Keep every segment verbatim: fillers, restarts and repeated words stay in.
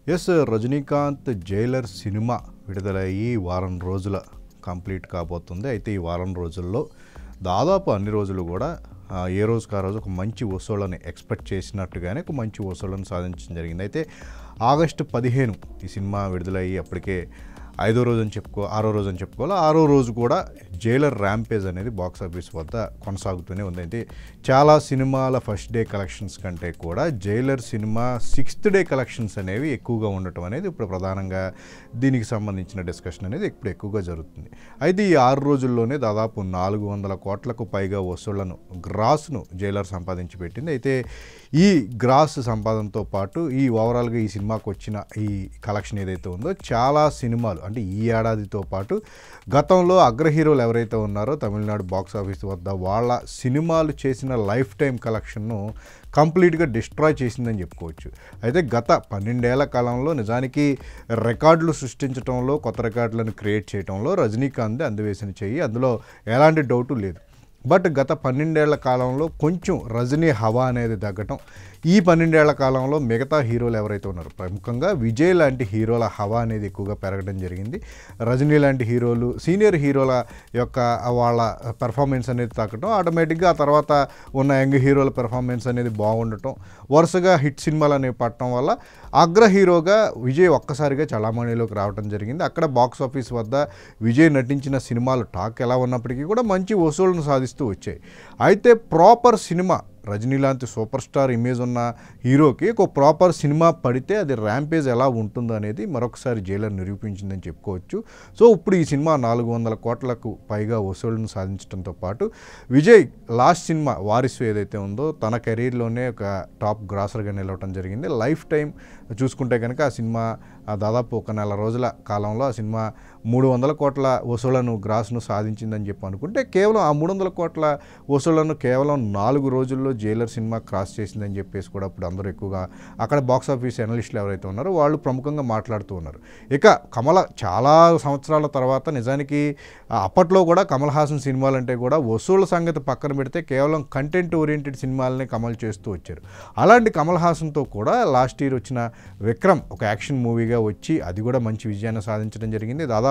Yes Rajinikanth Jailer సినిమా విడుదలయ్యి వారం రోజుల కంప్లీట్ కాబోతుంది. అయితే ఈ వారం రోజుల్లో దాదాపు అన్ని రోజులు కూడా ఏ రోజుకు ఆ రోజు ఒక మంచి వసూళ్ళని ఎక్స్పెక్ట్ చేసినట్టుగానే ఒక మంచి వసూళ్ళను సాధించడం జరిగింది. అయితే ఆగస్టు పదిహేను ఈ సినిమా విడుదలయ్యి అప్పటికే ఐదో రోజు అని చెప్పుకో ఆరో రోజు అని చెప్పుకోవాలి. ఆరో రోజు కూడా జైలర్ ర్యాంపేజ్ అనేది బాక్స్ ఆఫీస్ వద్ద కొనసాగుతూనే ఉంది. అయితే చాలా సినిమాల ఫస్ట్ డే కలెక్షన్స్ కంటే కూడా జైలర్ సినిమా సిక్స్త్ డే కలెక్షన్స్ అనేవి ఎక్కువగా ఉండటం అనేది ఇప్పుడు ప్రధానంగా దీనికి సంబంధించిన డిస్కషన్ అనేది ఇప్పుడు ఎక్కువగా జరుగుతుంది. అయితే ఈ ఆరు రోజుల్లోనే దాదాపు నాలుగు వందల కోట్లకు పైగా వసూళ్లను గ్రాస్ను జైలర్ సంపాదించి పెట్టింది. అయితే ఈ గ్రాస్ సంపాదనతో పాటు ఈ ఓవరాల్గా ఈ సినిమాకు వచ్చిన ఈ కలెక్షన్ ఏదైతే ఉందో చాలా సినిమాలు అంటే ఈ ఏడాదితో పాటు గతంలో అగ్ర హీరోలు ఎవరైతే ఉన్నారో తమిళనాడు బాక్స్ ఆఫీస్ వద్ద వాళ్ళ సినిమాలు చేసిన లైఫ్ టైం కలెక్షన్ను కంప్లీట్గా డిస్ట్రాయ్ చేసిందని చెప్పుకోవచ్చు. అయితే గత పన్నెండేళ్ల కాలంలో నిజానికి రికార్డులు సృష్టించడంలో కొత్త రికార్డులను క్రియేట్ చేయడంలో రజనీకాంత్ అందువేసిన చెయ్యి, అందులో ఎలాంటి డౌటు లేదు. బట్ గత పన్నెండేళ్ల కాలంలో కొంచెం రజనీ హవా అనేది తగ్గటం, ఈ పన్నెండేళ్ల కాలంలో మిగతా హీరోలు ఎవరైతే ఉన్నారో ప్రముఖంగా విజయ్ లాంటి హీరోల హవా అనేది ఎక్కువగా పెరగడం జరిగింది. రజనీ లాంటి హీరోలు సీనియర్ హీరోల యొక్క వాళ్ళ పెర్ఫార్మెన్స్ అనేది తగ్గటం, ఆటోమేటిక్గా ఆ తర్వాత ఉన్న యంగ్ హీరోల పెర్ఫార్మెన్స్ అనేది బాగుండటం, వరుసగా హిట్ సినిమాలు అనేవి పడటం వల్ల అగ్ర హీరోగా విజయ్ ఒక్కసారిగా చలామణిలోకి రావడం జరిగింది. అక్కడ బాక్స్ ఆఫీస్ వద్ద విజయ్ నటించిన సినిమాలు టాక్ ఎలా ఉన్నప్పటికీ కూడా మంచి వసూళ్లను సాధిస్తూ వచ్చాయి. అయితే ప్రాపర్ సినిమా రజనీ లాంటి సూపర్ స్టార్ ఇమేజ్ ఉన్న హీరోకి ఒక ప్రాపర్ సినిమా పడితే అది ర్యాంపేజ్ ఎలా ఉంటుందో అనేది మరొకసారి జైలర్ నిరూపించిందని చెప్పుకోవచ్చు. సో ఇప్పుడు ఈ సినిమా నాలుగు వందల కోట్లకు పైగా వసూళ్లను సాధించడంతో పాటు విజయ్ లాస్ట్ సినిమా వారిసు ఏదైతే ఉందో తన కెరీర్లోనే ఒక టాప్ గ్రాసర్గా నిలవటం జరిగింది. లైఫ్ టైం చూసుకుంటే కనుక ఆ సినిమా దాదాపు ఒక నెల రోజుల కాలంలో ఆ సినిమా మూడు వందల కోట్ల వసూళ్లను గ్రాస్ను సాధించిందని చెప్పి అనుకుంటే కేవలం ఆ మూడు వందల కోట్ల వసూళ్లను కేవలం నాలుగు రోజుల్లో జైలర్ సినిమా క్రాస్ చేసిందని చెప్పేసి కూడా ఇప్పుడు అందరూ ఎక్కువగా అక్కడ బాక్స్ ఆఫీస్ అనలిస్టులు ఎవరైతే ఉన్నారో వాళ్ళు ప్రముఖంగా మాట్లాడుతూ ఉన్నారు. ఇక కమల చాలా సంవత్సరాల తర్వాత నిజానికి అప్పట్లో కూడా కమల్ హాసన్ సినిమాలు అంటే కూడా వసూళ్ల సంగతి పక్కన పెడితే కేవలం కంటెంట్ ఓరియంటెడ్ సినిమాలనే కమల్ చేస్తూ వచ్చారు. అలాంటి కమల్ హాసన్తో కూడా లాస్ట్ ఇయర్ వచ్చిన విక్రమ్ ఒక యాక్షన్ మూవీగా వచ్చి అది కూడా మంచి విజయాన్ని సాధించడం జరిగింది. దాదాపు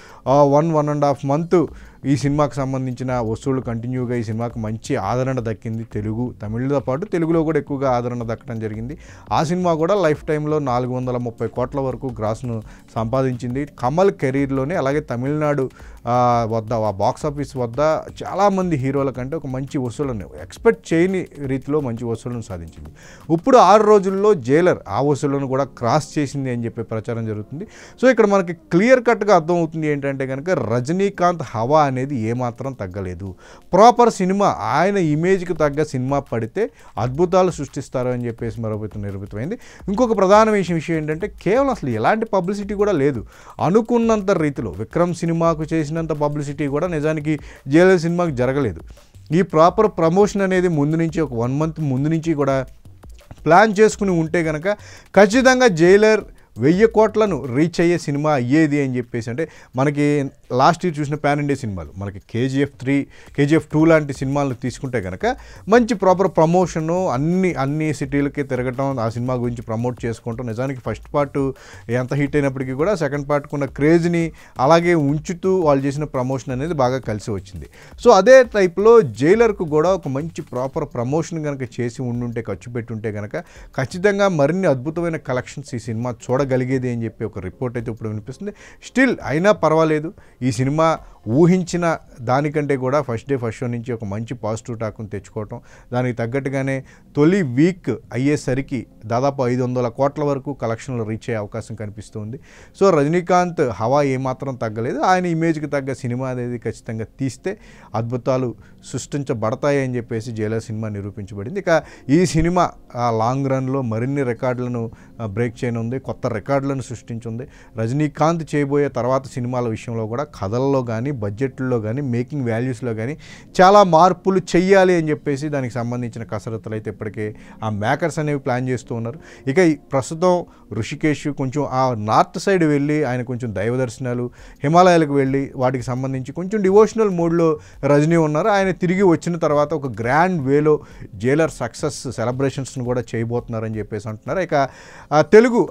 one one and half month ఈ సినిమాకు సంబంధించిన వసూళ్లు కంటిన్యూగా ఈ సినిమాకు మంచి ఆదరణ దక్కింది. తెలుగు తమిళతో పాటు తెలుగులో కూడా ఎక్కువగా ఆదరణ దక్కడం జరిగింది. ఆ సినిమా కూడా లైఫ్ టైంలో నాలుగు వందల ముప్పై కోట్ల వరకు గ్రాస్ను సంపాదించింది. కమల్ కెరీర్లోనే అలాగే తమిళనాడు వద్ద ఆ బాక్స్ ఆఫీస్ వద్ద చాలామంది హీరోల కంటే ఒక మంచి వసూళ్లను ఎక్స్పెక్ట్ చేయని రీతిలో మంచి వసూళ్లను సాధించింది. ఇప్పుడు ఆరు రోజుల్లో జైలర్ ఆ వసూళ్లను కూడా క్రాస్ చేసింది అని చెప్పి ప్రచారం జరుగుతుంది. సో ఇక్కడ మనకి క్లియర్ కట్గా అర్థమవుతుంది ఏంటంటే కనుక రజనీకాంత్ హవా అనేది ఏమాత్రం తగ్గలేదు. ప్రాపర్ సినిమా ఆయన ఇమేజ్కి తగ్గ సినిమా పడితే అద్భుతాలు సృష్టిస్తారు అని చెప్పేసి మరోవైపు నిరూపితమైంది. ఇంకొక ప్రధాన విషయం విషయం ఏంటంటే కేవలం అసలు ఎలాంటి పబ్లిసిటీ కూడా లేదు. అనుకున్నంత రీతిలో విక్రమ్ సినిమాకు చేసినంత పబ్లిసిటీ కూడా నిజానికి జైలర్ సినిమాకు జరగలేదు. ఈ ప్రాపర్ ప్రమోషన్ అనేది ముందు నుంచి ఒక వన్ మంత్ ముందు నుంచి కూడా ప్లాన్ చేసుకుని ఉంటే కనుక ఖచ్చితంగా జైలర్ వెయ్యి కోట్లను రీచ్ అయ్యే సినిమా అయ్యేది అని చెప్పేసి అంటే మనకి లాస్ట్ ఇయర్ చూసిన ప్యాన్ ఇండియా సినిమాలు మనకి కేజీఎఫ్ త్రీ కేజీఎఫ్ టూ లాంటి సినిమాలను తీసుకుంటే కనుక మంచి ప్రాపర్ ప్రమోషను అన్ని అన్ని సిటీలకి తిరగటం ఆ సినిమా గురించి ప్రమోట్ చేసుకుంటాం. నిజానికి ఫస్ట్ పార్ట్ ఎంత హిట్ అయినప్పటికీ కూడా సెకండ్ పార్ట్కి ఉన్న క్రేజ్ని అలాగే ఉంచుతూ వాళ్ళు చేసిన ప్రమోషన్ అనేది బాగా కలిసి వచ్చింది. సో అదే టైప్లో జైలర్కు కూడా ఒక మంచి ప్రాపర్ ప్రమోషన్ కనుక చేసి ఉండుంటే ఖర్చు పెట్టుంటే కనుక ఖచ్చితంగా మరిన్ని అద్భుతమైన కలెక్షన్స్ ఈ సినిమా చూడగలిగేది అని చెప్పి ఒక రిపోర్ట్ అయితే ఇప్పుడు వినిపిస్తుంది. స్టిల్ అయినా పర్వాలేదు, ఈ సినిమా ఊహించిన దానికంటే కూడా ఫస్ట్ డే ఫస్ట్ షో నుంచి ఒక మంచి పాజిటివ్ టాక్ను తెచ్చుకోవటం, దానికి తగ్గట్టుగానే తొలి వీక్ అయ్యేసరికి దాదాపు ఐదు వందల కోట్ల వరకు కలెక్షన్లు రీచ్ అయ్యే అవకాశం కనిపిస్తుంది. సో రజనీకాంత్ హవా ఏమాత్రం తగ్గలేదు. ఆయన ఇమేజ్కి తగ్గ సినిమా అనేది ఖచ్చితంగా తీస్తే అద్భుతాలు సృష్టించబడతాయి అని చెప్పేసి జైలర్ సినిమా నిరూపించబడింది. ఇక ఈ సినిమా లాంగ్ రన్లో మరిన్ని రికార్డులను బ్రేక్ చేయనుంది, కొత్త రికార్డులను సృష్టించింది. రజనీకాంత్ చేయబోయే తర్వాత సినిమాల విషయంలో కూడా కథల్లో కానీ బడ్జెట్లో కానీ మేకింగ్ వాల్యూస్లో కానీ చాలా మార్పులు చెయ్యాలి అని చెప్పేసి దానికి సంబంధించిన కసరత్తులు అయితే ఇప్పటికే ఆ మేకర్స్ అనేవి ప్లాన్ చేస్తూ ఉన్నారు. ఇక ప్రస్తుతం ఋషికేశ్ కొంచెం ఆ నార్త్ సైడ్ వెళ్ళి ఆయన కొంచెం దైవ దర్శనాలు హిమాలయాలకు వెళ్ళి వాటికి సంబంధించి కొంచెం డివోషనల్ మూడ్లో రజనీ ఉన్నారు. ఆయన తిరిగి వచ్చిన తర్వాత ఒక గ్రాండ్ వేలో జైలర్ సక్సెస్ సెలబ్రేషన్స్ను కూడా చేయబోతున్నారని చెప్పేసి అంటున్నారు. ఇక తెలుగు అభిమానులు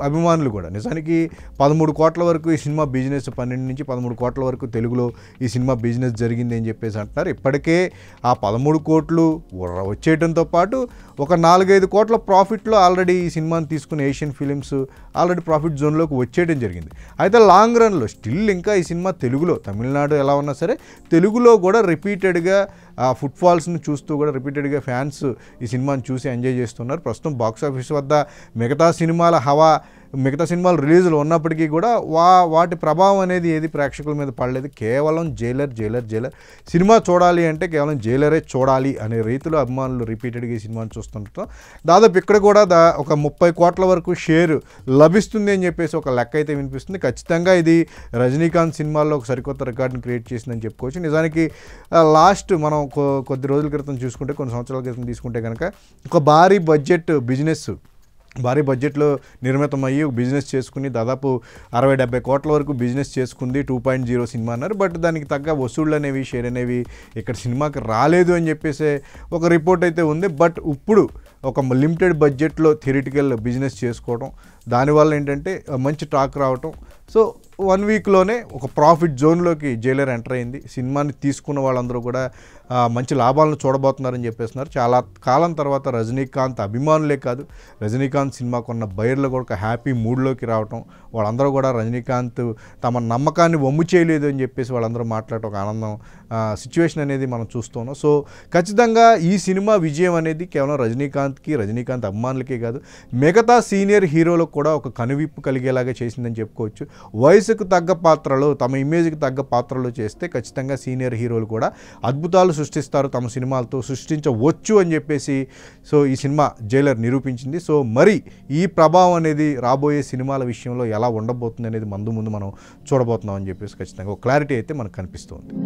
రోజులు కూడా నిజానికి పదమూడు కోట్ల వరకు ఈ సినిమా బిజినెస్ పన్నెండు నుంచి పదమూడు కోట్ల వరకు తెలుగులో ఈ సినిమా బిజినెస్ జరిగింది అని చెప్పేసి అంటున్నారు. ఇప్పటికే ఆ పదమూడు కోట్లు వచ్చేయడంతో పాటు ఒక నాలుగైదు కోట్ల ప్రాఫిట్లో ఆల్రెడీ ఈ సినిమాని తీసుకుని ఏషియన్ ఫిలిమ్స్ ఆల్రెడీ ప్రాఫిట్ జోన్లోకి వచ్చేయడం జరిగింది. అయితే లాంగ్ రన్లో స్టిల్ ఇంకా ఈ సినిమా తెలుగులో తమిళనాడు ఎలా ఉన్నా సరే తెలుగులో కూడా రిపీటెడ్గా ఆ ఫుట్ఫాల్స్ని చూస్తూ కూడా రిపీటెడ్గా ఫ్యాన్స్ ఈ సినిమాని చూసి ఎంజాయ్ చేస్తున్నారు. ప్రస్తుతం బాక్సాఫీస్ వద్ద మిగతా సినిమాల హవా మిగతా సినిమాలు రిలీజులు ఉన్నప్పటికీ కూడా వా వాటి ప్రభావం అనేది ఏది ప్రేక్షకుల మీద పడలేదు. కేవలం జైలర్ జైలర్ జైలర్ సినిమా చూడాలి అంటే కేవలం జైలరే చూడాలి అనే రీతిలో అభిమానులు రిపీటెడ్గా ఈ సినిమాని చూస్తుంటాం. దాదాపు ఇక్కడ కూడా దా ఒక ముప్పై కోట్ల వరకు షేర్ లభిస్తుంది అని చెప్పేసి ఒక లెక్క అయితే వినిపిస్తుంది. ఖచ్చితంగా ఇది రజనీకాంత్ సినిమాల్లో ఒక సరికొత్త రికార్డుని క్రియేట్ చేసిందని చెప్పుకోవచ్చు. నిజానికి లాస్ట్ మనం కొద్ది రోజుల క్రితం చూసుకుంటే కొన్ని సంవత్సరాల క్రితం తీసుకుంటే కనుక ఒక భారీ బడ్జెట్ బిజినెస్ భారీ బడ్జెట్లో నిర్మితమయ్యి బిజినెస్ చేసుకుని దాదాపు అరవై డెబ్బై కోట్ల వరకు బిజినెస్ చేసుకుంది టూ పాయింట్ జీరో సినిమా అన్నారు. బట్ దానికి తగ్గ వసూళ్ళు అనేవి షేర్ అనేవి ఇక్కడ సినిమాకి రాలేదు అని చెప్పేసి ఒక రిపోర్ట్ అయితే ఉంది. బట్ ఇప్పుడు ఒక లిమిటెడ్ బడ్జెట్లో థియరిటికల్ బిజినెస్ చేసుకోవడం దానివల్ల ఏంటంటే మంచి టాక్ రావటం. సో వన్ వీక్లోనే ఒక ప్రాఫిట్ జోన్లోకి జైలర్ ఎంటర్ అయింది. సినిమాని తీసుకున్న వాళ్ళందరూ కూడా మంచి లాభాలను చూడబోతున్నారని చెప్పేస్తున్నారు. చాలా కాలం తర్వాత రజనీకాంత్ అభిమానులే కాదు రజనీకాంత్ సినిమా కొన్న బయర్లు కూడా ఒక హ్యాపీ మూడ్లోకి రావటం, వాళ్ళందరూ కూడా రజనీకాంత్ తమ నమ్మకాన్ని వమ్ము చేయలేదు అని చెప్పేసి వాళ్ళందరూ మాట్లాడటం ఒక ఆనందం సిచ్యువేషన్ అనేది మనం చూస్తున్నాం. సో ఖచ్చితంగా ఈ సినిమా విజయం అనేది కేవలం రజనీకాంత్కి రజనీకాంత్ అభిమానులకే కాదు మిగతా సీనియర్ హీరోలకు కూడా ఒక కనువిప్పు కలిగేలాగా చేసిందని చెప్పుకోవచ్చు. వయసుకు తగ్గ పాత్రలు తమ ఇమేజ్కి తగ్గ పాత్రలు చేస్తే ఖచ్చితంగా సీనియర్ హీరోలు కూడా అద్భుతాలు సృష్టిస్తారు, తమ సినిమాలతో సృష్టించవచ్చు అని చెప్పేసి సో ఈ సినిమా జైలర్ నిరూపించింది. సో మరి ఈ ప్రభావం అనేది రాబోయే సినిమాల విషయంలో ఎలా ఉండబోతుంది అనేది ముందు ముందు మనం చూడబోతున్నాం అని చెప్పేసి ఖచ్చితంగా ఒక క్లారిటీ అయితే మనకు కనిపిస్తుంది.